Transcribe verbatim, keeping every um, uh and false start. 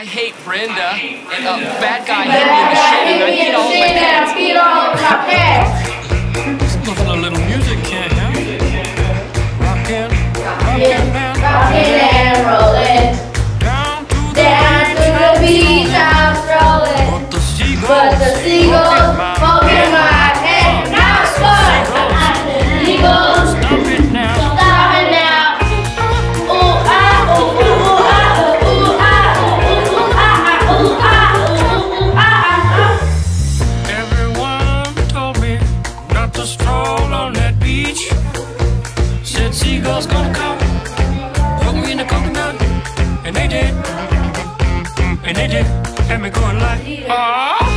I hate Brenda, and a bad guy hit me in the shin, and I beat all of my pants. Beat all of my pants. Nothing a little music can't help. Rockin', rockin', man, rockin' and rollin'. Down to the Down to the beach I'm strolling. But the seagulls, But the seagulls poking my head. Now it's fun. Seagulls, stop it now. stop it now. Ooh ah, ooh ooh ah, ooh ah, ooh ooh ah, ooh ah, ooh ah. Everyone told me not to stroll on that beach. Said seagulls gonna come, put me in the coconut, and they did, and they did, had me going like, ah.